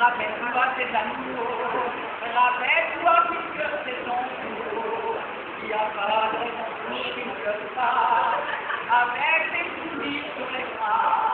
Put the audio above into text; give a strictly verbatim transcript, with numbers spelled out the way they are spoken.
Rappelle-toi tes amours, rappelle-toi puisque c'est ton tour. Il n'y a pas de raison pour qu'il ne pleure pas, avec des souvenirs sur les bras.